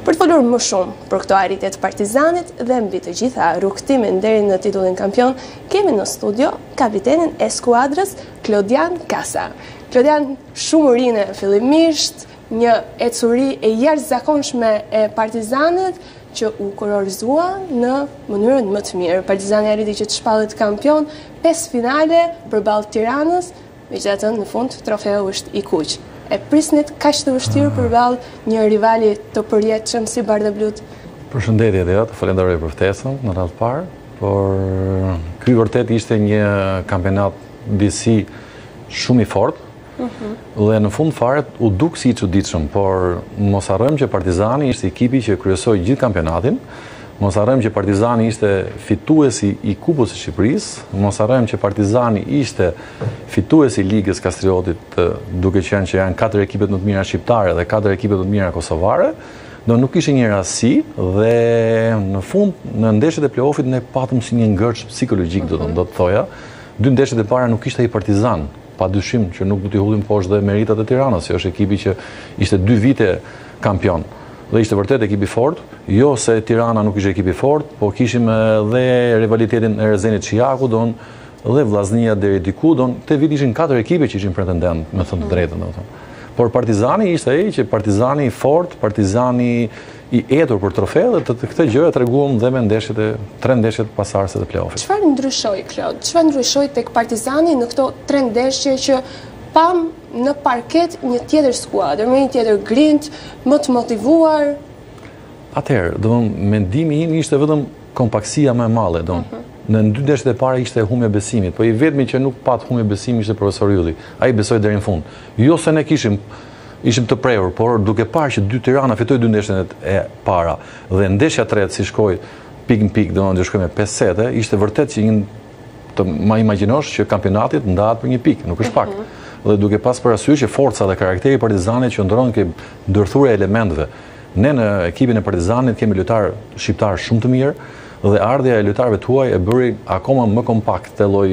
Për të folur më shumë për këto arritje të Partizanit dhe mbi të gjitha rrugtimin deri në titullin kampion, kemi në studio kapitenin e skuadrës Klodian Kasa. Klodian, shumë rine fillimisht, një ecuri e jashtëzakonshme e Partizanit që u kurorëzua në mënyrën më të mirë. Partizani arriti që të shpallet kampion, 5 finale përballë Tiranës, megjithatë në fund trofeu është i kuq. E prisnit kaq të vështirë përballë një rivali të përjetshëm si Bardha Blut? Përshëndetje dhe të falenderoj për ftesën në radhë parë, por ky vërtet ishte një kampionat disi shumë i fortë. Dhe në fund fare u duk si i çuditshëm, por mos harrojmë që Partizani ishte ekipi që kryesoi gjithë kampionatin. Mos harrojmë që Partizani ishte fituesi i Kupës së Shqipërisë, mos harrojmë që Partizani ishte fituesi i Ligës Kastriotit, duke qenë që janë 4 ekipet më të mira shqiptare dhe 4 ekipet më të mira kosovare. Do nuk ishte një rastësi dhe në fund në ndeshjet e play-offit ne patëm si një ngërç psikologjik, do të thoja. 2 ndeshjet e para nuk ishte ai Partizan. Pa dyshim që nuk do t'i hullim poshtë dhe meritat e Tiranës, që është ekipi që ishte 2 vite kampion. Dhe ishte vërtet ekipi fort, jo se Tirana nuk ishte ekipi fort, po kishim dhe rivalitetin e Rezenit Shijaku, dhe Vllaznia deri diku, te vit ishin 4 ekipe që ishin pretendent, me thënë të drejtën. Por Partizani ishte ai që Partizani fort, Partizani i etur për trofe, dhe të këtë gjë e treguam dhe me 3 ndeshjet pasardhëse të play-offit. Çfarë ndryshoi, Klod? Çfarë ndryshoi tek Partizani në këto 3 ndeshje që pam në parket një tjetër skuadër, me një tjetër grind, më të motivuar? Atëherë, mendimi im ishte vetëm kompaktësia më e madhe, Në 2 ndeshjet e para ishte humbje besimit, po i vetmi që nuk pat humbje besimi ishte profesor Ylli. Ai besoi deri në fund. Jo se ne ishim të prehur, por duke parë që Tirana fitoi 2 ndeshjet e para dhe ndeshja e tretë si shkoi pik në pik, do shkoi me 5-7, ishte vërtet që të ma imagjinosh që kampionatit ndahet për 1 pikë, nuk është pak. Dhe duke pas parasysh që forca dhe karakteri i Partizanit që ndron ke ndërthurje elementeve. Ne në ekipin e Partizanit kemi lojtar shqiptar shumë të mirë dhe ardhja e lojtarëve tuaj e bëri akoma më kompakt të lloj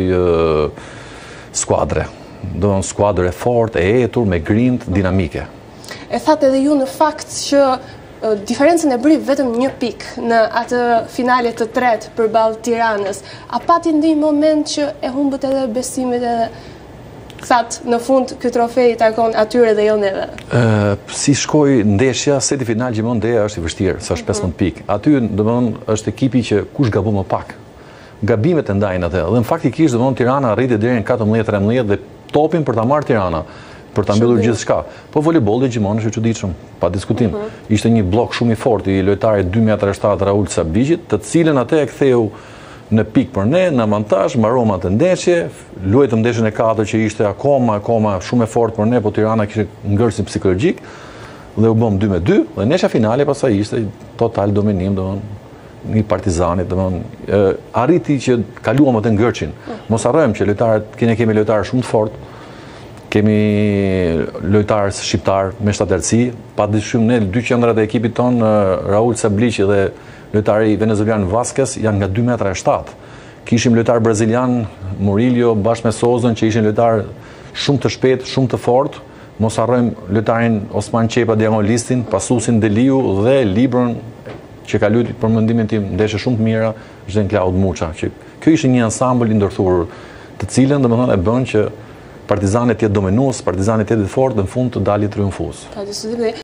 skuadre. Skuadre fort, e etur, me grind, dinamike. E thatë edhe ju në fakt që diferencën e bëri vetëm 1 pikë në atë finale të tretë përballë Tiranës. A pati ndonjë moment që e humbët edhe besimit edhe thatë në fund ky trofej i takon atyre dhe jo neve? Si shkoi ndeshja, seti final gjithmonë ndeja është i vështirë, sa është 15 pikë. Aty është ekipi që kush gabon më pak. Gabimet e ndajnë atë. Dhe në faktikisht Tirana arriti deri në 14-13 dhe topin për ta marrë Tirana, për ta mbyllur gjithçka. Po voleybolli gjithmonë është i çuditshëm, pa diskutim. Ishte një blok shumë i fortë i lojtarit 2.7 Raul Sabiqit, të cilën atë e ktheu në pikë për ne, në avantazh, mbaroma të ndeshje, luajtëm ndeshjen e 4 që ishte akoma shumë e fortë për ne, po Tirana kishte ngërsi psikologjik dhe u bëm 2-2 dhe ndeshja finale pastaj ishte total dominim, një Partizanit, arriti që kaluam atë ngërçin. Mos harrojmë që kemi lojtarë shumë të fortë, kemi lojtarë shqiptar me shtatërsi, padyshim ne 2 qendrat e ekipit ton, Raul Sabliqi dhe lojtari venezuelan Vasquez janë nga 2.7 m. Kishim lojtar brazilian Murillo bashkë me Sozën që ishin lojtar shumë të shpejtë, shumë të fortë. Mos harrojmë lojtarin Osman Qepa diagonalistin, pasusin Deliu dhe Libron që ka luajtur për mendimin tim ndeshje shumë të mira, Jean Claude Muça. Kjo ishte një ansambël i ndërthurur, të cilën domethënë e bën që Partizani të jetë dominues, Partizani të jetë fort dhe në fund të dalë triumfues.